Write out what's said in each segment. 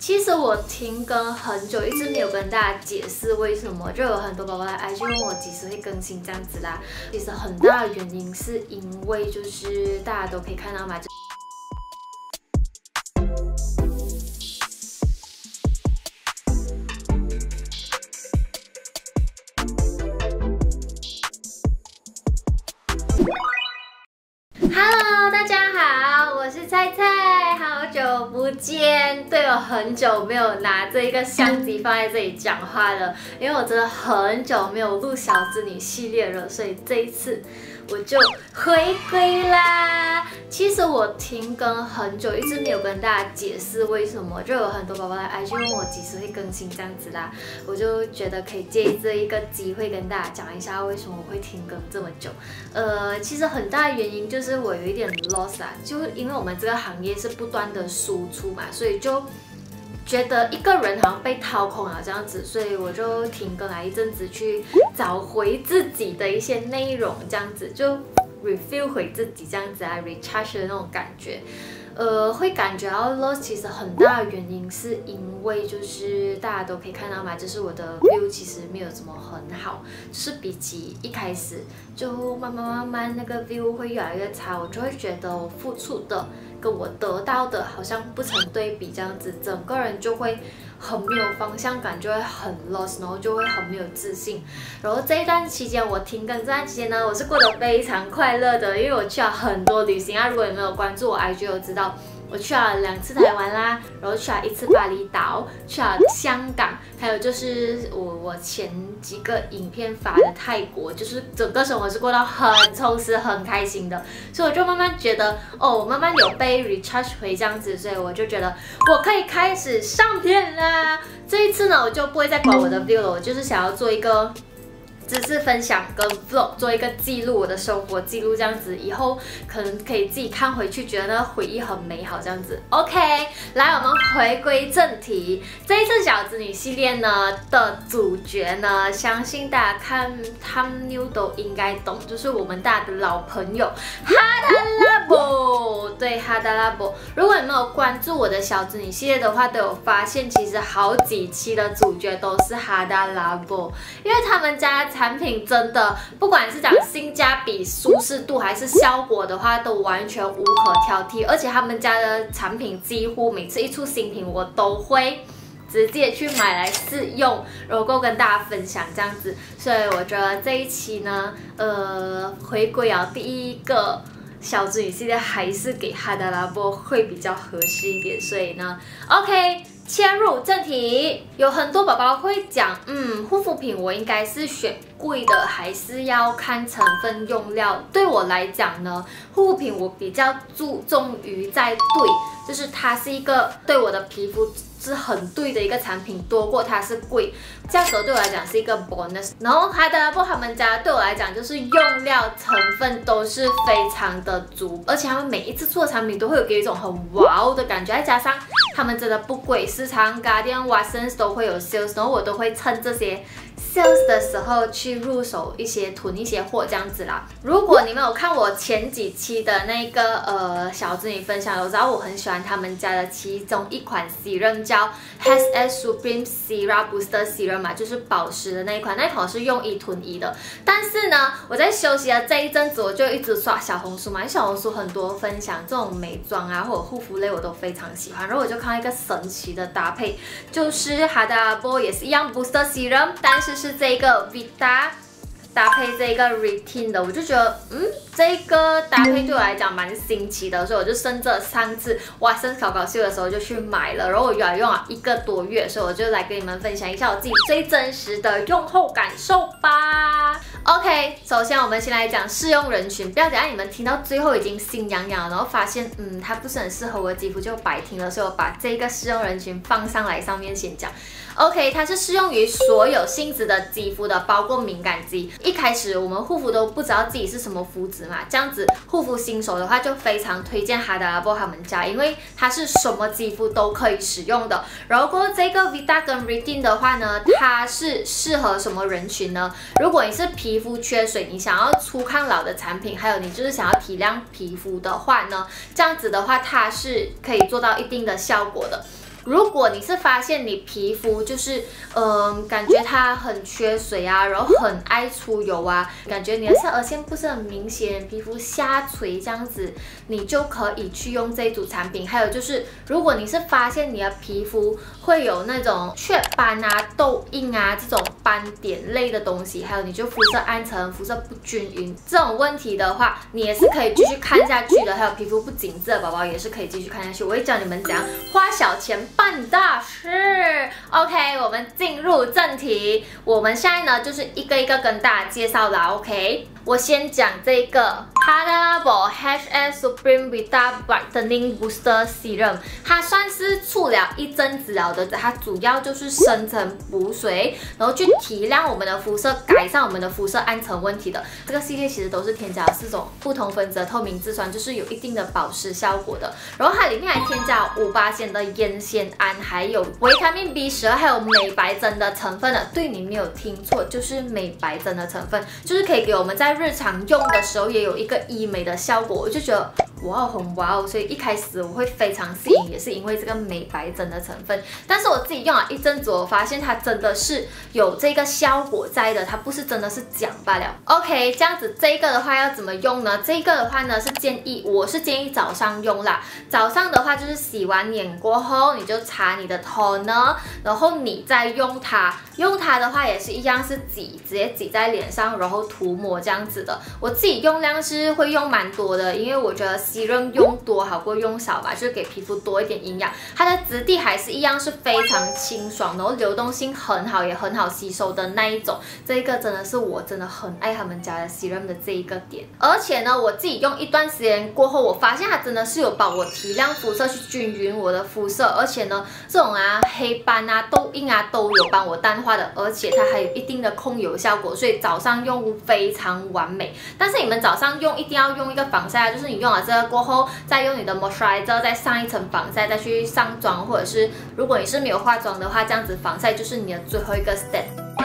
其实我停更很久，一直没有跟大家解释为什么，就有很多宝宝来 IG 问我几时会更新这样子啦。其实很大的原因是因为就是大家都可以看到嘛。Hello， 大家好，我是菜菜，好久不见。对，我很久没有拿这一个相机放在这里讲话了，因为我真的很久没有录小子女系列了，所以这一次我就回归啦。其实我停更很久，一直没有跟大家解释为什么，就有很多宝宝来 IG 问我几时会更新这样子啦。我就觉得可以借这一个机会跟大家讲一下为什么我会停更这么久。其实很大的原因就是我有一点 lost 啦，就因为我们这个行业是不断的输出嘛，所以就觉得一个人好像被掏空了这样子，所以我就停更来一阵子，去找回自己的一些内容，这样子就 refill 回自己这样子啊 ，recharge 的那种感觉。会感觉到 lost， 其实很大的原因是因为就是大家都可以看到嘛，就是我的 view 其实没有怎么很好，就是比起一开始就慢慢那个 view 会越来越差，我就会觉得我付出的跟我得到的好像不成对比这样子，整个人就会很没有方向感，就会很 lost， 然后就会很没有自信。然后这一段期间我停更这段期间呢，我是过得非常快乐的，因为我去了很多旅行啊。如果你没有关注我 IG， 就知道我去了2次台湾啦，然后去了1次巴厘岛，去了香港，还有就是我前几个影片发的泰国，就是整个生活是过到很充实、很开心的。所以我就慢慢觉得，我慢慢有被 recharge 回这样子，所以我就觉得我可以开始上片啦。这一次呢，我就不会再管我的 view 了，我就是想要做一个知识分享跟 vlog， 做一个记录，我的生活记录这样子，以后可能可以自己看回去，觉得那个回忆很美好这样子。OK， 来，我们回归正题。这一次小子女系列呢的主角呢，相信大家看 thumbnail 都应该懂，就是我们大家的老朋友哈达拉波。对，哈达拉波。如果你没有关注我的小子女系列的话，都有发现其实好几期的主角都是哈达拉波，因为他们家产品真的，不管是讲性价比、舒适度还是效果的话，都完全无可挑剔。而且他们家的产品几乎每次一出新品，我都会直接去买来试用，然后跟大家分享这样子。所以我觉得这一期呢，回归啊第一个小子女系列还是给哈达拉波会比较合适一点。所以呢 ，OK。切入正题，有很多宝宝会讲，护肤品我应该是选贵的，还是要看成分用料？对我来讲呢，护肤品我比较注重于在对，就是它是一个对我的皮肤是很对的一个产品，多过它是贵，价格对我来讲是一个 bonus。然后哈达拉波他们家对我来讲就是用料成分都是非常的足，而且他们每一次做的产品都会有给一种很哇哦的感觉，再加上他们真的不贵，时常 Guardian、Watsons 都会有 sales， 然后我都会趁这些 sales 的时候去入手一些囤一些货这样子啦。如果你们有看我前几期的那个小子女分享，我知道我很喜欢他们家的其中一款 serum 叫 HS Supreme Serum Booster Serum 嘛，就是保湿的那一款，那一款是用1囤1的。但是呢，我在休息的这一阵子，我就一直刷小红书嘛，小红书很多分享这种美妆啊或者护肤类我都非常喜欢，然后我就看到一个神奇的搭配，就是哈达拉波也是一样 Booster Serum， 但是这个 Vita 搭配这个 Retin 的，我就觉得这个搭配对我来讲蛮新奇的，所以我就趁着上次Watsons搞搞秀的时候就去买了，然后我用了1个多月，所以我就来跟你们分享一下我自己最真实的用后感受吧。OK， 首先我们先来讲适用人群，不要等下你们听到最后已经心痒痒了，然后发现它不是很适合我的肌肤就白听了，所以我把这个适用人群放上来上面先讲。OK， 它是适用于所有性质的肌肤的，包括敏感肌。一开始我们护肤都不知道自己是什么肤质嘛，这样子护肤新手的话就非常推荐哈达拉波他们家，因为它是什么肌肤都可以使用的。然后过后这个 Vita 跟 Retin 的话呢，它是适合什么人群呢？如果你是皮肤缺水，你想要粗抗老的产品，还有你就是想要提亮皮肤的话呢，这样子的话它是可以做到一定的效果的。 如果你是发现你皮肤就是感觉它很缺水啊，然后很爱出油啊，感觉你的下颚线不是很明显，皮肤下垂这样子，你就可以去用这一组产品。还有就是，如果你是发现你的皮肤会有那种雀斑啊、痘印啊这种斑点类的东西，还有你就肤色暗沉、肤色不均匀这种问题的话，你也是可以继续看下去的。还有皮肤不紧致的宝宝也是可以继续看下去。我会教你们怎样花小钱办大事。OK， 我们进入正题。我们现在呢就是一个一个跟大家介绍啦。OK， 我先讲这个 Hada Labo HS Supreme Vita Brightening Booster Serum， 它算是出了一阵子了的，它主要就是深层补水，然后去提亮我们的肤色，改善我们的肤色暗沉问题的。这个系列其实都是添加了4种不同分子的透明质酸，就是有一定的保湿效果的。然后它里面还添加了5%的烟酰胺，还有维他命 B12，还有美白针的成分的。对，你没有听错，就是美白针的成分，就是可以给我们在日常用的时候也有一个医美的效果。我就觉得哇，很哇哦！所以一开始我会非常吸引，也是因为这个美白针的成分。但是我自己用了一阵子，我发现它真的是有这个效果在的，它不是真的是讲罢了。OK， 这样子这个的话要怎么用呢？这个的话呢我是建议早上用啦。早上的话就是洗完脸过后，你就擦你的 toner， 然后你再用它。用它的话也是一样是直接挤在脸上，然后涂抹这样子的。我自己用量是会用蛮多的，因为我觉得serum用多好过用少吧，就是给皮肤多一点营养。它的质地还是一样是非常清爽，然后流动性很好，也很好吸收的那一种。这个真的是我真的很爱他们家的 serum 的这一个点。而且呢，我自己用一段时间过后，我发现它真的是有帮我提亮肤色，去均匀我的肤色。而且呢，这种黑斑啊、痘印啊都有帮我淡化的，而且它还有一定的控油效果，所以早上用非常完美。但是你们早上用一定要用一个防晒，就是你用了这个过后，再用你的 moisturizer 再上一层防晒，再去上妆，或者是如果你是没有化妆的话，这样子防晒就是你的最后一个 step。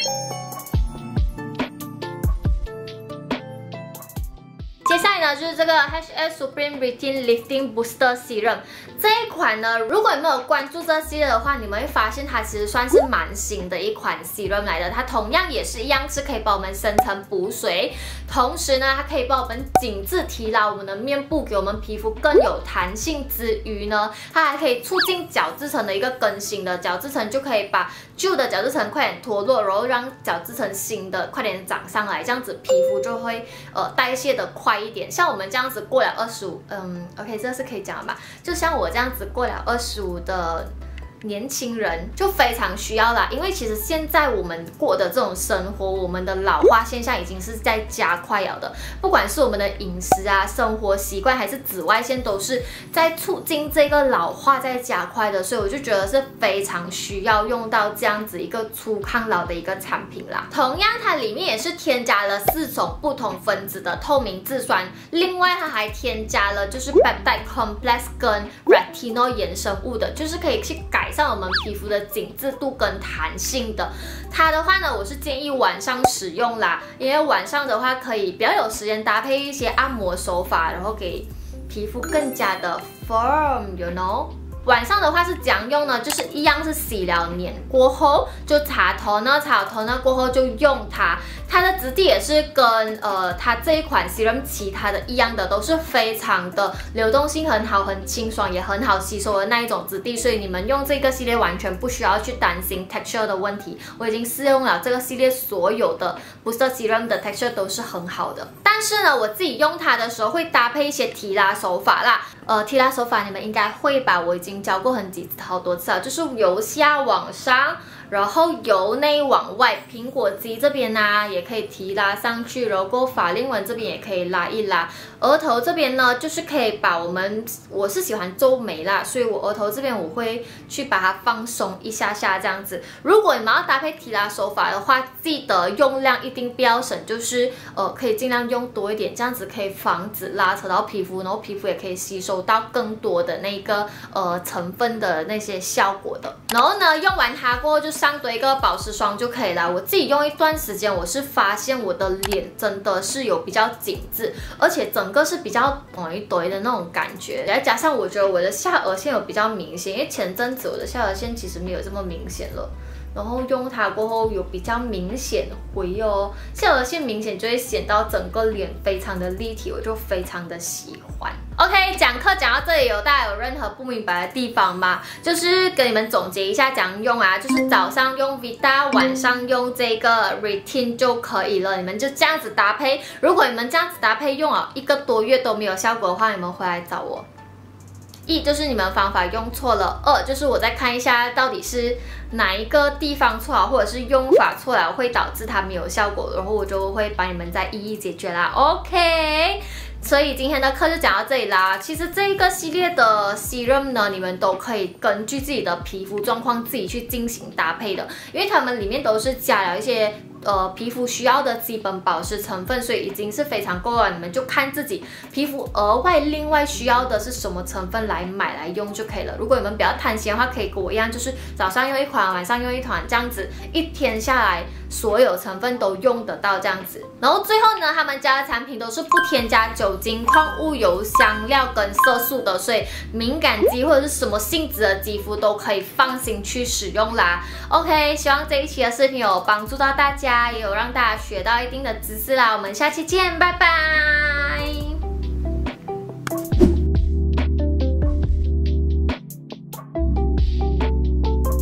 接下来呢，就是这个 HS Supreme Retin Lifting Booster Serum 这一款呢，如果你们有关注这系列的话，你们会发现它其实算是蛮新的一款 serum 来的。它同样也是一样是可以帮我们深层补水，同时呢，它可以帮我们紧致提拉我们的面部，给我们皮肤更有弹性之余呢，它还可以促进角质层的一个更新的，角质层就可以把旧的角质层快点脱落，然后让角质层新的快点长上来，这样子皮肤就会代谢的快一点。像我们这样子过了25，OK， 这是可以讲的吧？就像我这样子过了25的年轻人就非常需要啦，因为其实现在我们过的这种生活，我们的老化现象已经是在加快了的，不管是我们的饮食啊、生活习惯，还是紫外线，都是在促进这个老化在加快的，所以我就觉得是非常需要用到这样子一个促抗老的一个产品啦。同样，它里面也是添加了4种不同分子的透明质酸，另外它还添加了就是 peptide complex 跟 retinol 衍生物的，就是可以去改善我们皮肤的紧致度跟弹性的。它的话呢，我是建议晚上使用啦，因为晚上的话可以比较有时间搭配一些按摩手法，然后给皮肤更加的 firm，you know。晚上的话是怎样用呢？就是一样是洗了脸过后就擦头呢，擦好头呢过后就用它。它的质地也是跟它这一款 serum 其他的一样的，都是非常的流动性很好、很清爽，也很好吸收的那一种质地，所以你们用这个系列完全不需要去担心 texture 的问题。我已经试用了这个系列所有的 booster serum 的 texture 都是很好的。但是呢，我自己用它的时候会搭配一些提拉手法啦。提拉手法你们应该会吧，我已经教过好多次了，就是由下往上，然后由内往外，苹果肌这边呢也可以提拉上去，然后法令纹这边也可以拉一拉，额头这边呢就是可以把我是喜欢皱眉啦，所以我额头这边我会去把它放松一下下这样子。如果你们要搭配提拉手法的话，记得用量一定不要省，就是可以尽量用多一点，这样子可以防止拉扯到皮肤，然后皮肤也可以吸收到更多的那个成分的那些效果的。然后呢，用完它过后就上的一个保湿霜就可以了。我自己用一段时间，我是发现我的脸真的是有比较紧致，而且整个是比较一堆的那种感觉。再加上我觉得我的下颚线有比较明显，因为前阵子我的下颚线其实没有这么明显了。然后用它过后有比较明显回哦，下颚线明显就会显到整个脸非常的立体，我就非常的喜欢。OK， 讲课讲到这里，大家有任何不明白的地方吗？就是跟你们总结一下怎样用啊，就是早上用 Vita， 晚上用这个 Retin 就可以了。你们就这样子搭配，如果你们这样子搭配用了1个多月都没有效果的话，你们回来找我。1就是你们方法用错了，2就是我再看一下到底是哪一个地方错了，或者是用法错了，会导致它没有效果，然后我就会帮你们再一一解决啦。OK， 所以今天的课就讲到这里啦。其实这一个系列的 serum 呢，你们都可以根据自己的皮肤状况自己去进行搭配的，因为它们里面都是加了一些皮肤需要的基本保湿成分，所以已经是非常够了。你们就看自己皮肤额外另外需要的是什么成分来买来用就可以了。如果你们比较贪心的话，可以跟我一样，就是早上用一款，晚上用一款，这样子1天下来所有成分都用得到这样子。然后最后呢，他们家的产品都是不添加酒精、矿物油、香料跟色素的，所以敏感肌或者是什么性质的肌肤都可以放心去使用啦。OK， 希望这一期的视频有帮助到大家，也有让大家学到一定的知识啦。我们下期见，拜拜。